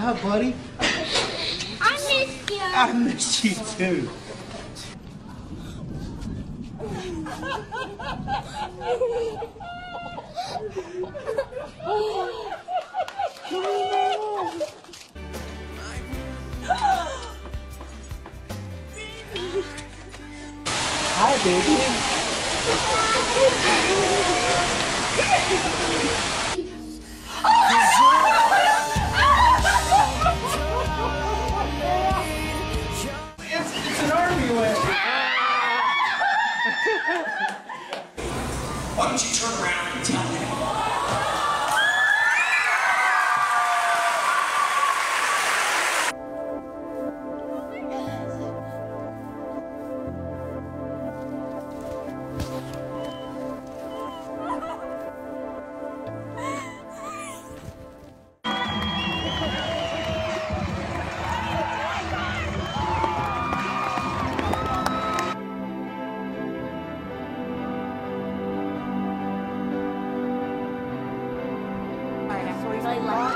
Hi, buddy. I missed you. I missed you too. Hi, baby. It's an army way. Why don't you turn around and tell him? Really loud.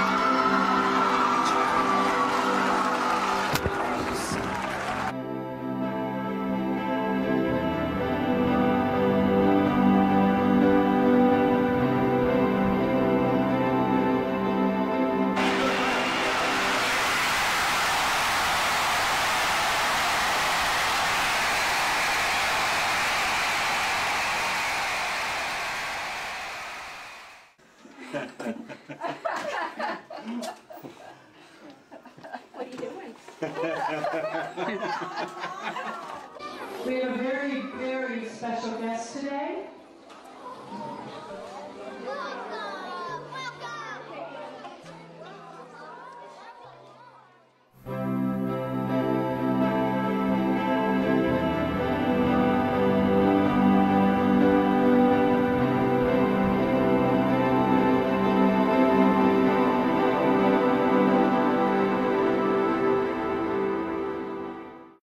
What are you doing? We have a very, very special guest today.